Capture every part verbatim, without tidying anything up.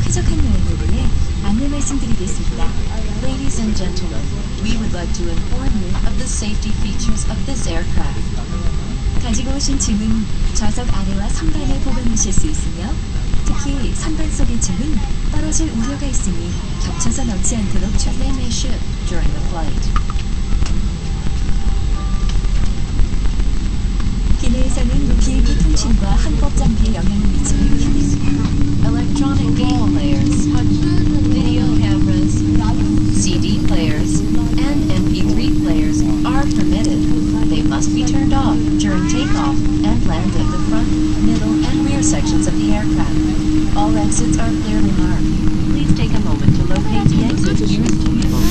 쾌적한 여행을 위해 안내 말씀드리겠습니다. Ladies and gentlemen, we would like to inform you of the safety features of this aircraft. 가지고 오신 짐은 좌석 아래와 선반에 보관하실 수 있으며 특히 선반 속의 짐은 떨어질 우려가 있으니 겹쳐서 넣지 않도록 They 주의해 may shift during the flight. 기내에서는 비행기 통신과 항법 장비에 영향을 미치는 켜입니다. Electronic game players, video cameras, C D players, and M P three players are permitted. They must be turned off during takeoff and land at the front, middle, and rear sections of the aircraft. All exits are clearly marked. Please take a moment to locate the exit nearest to you.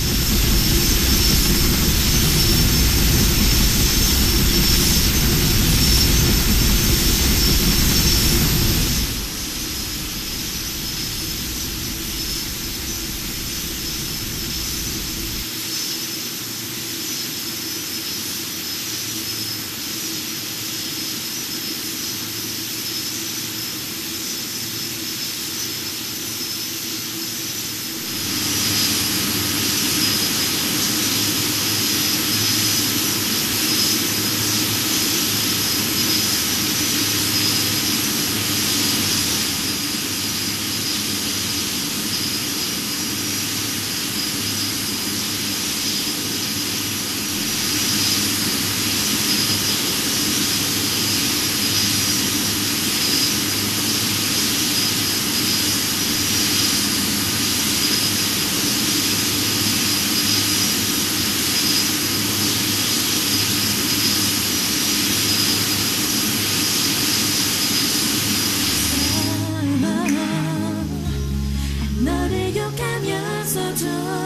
너를 욕하면서도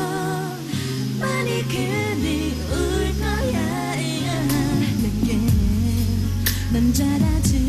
많이 그리울 거야. 내게 넌 잘하지.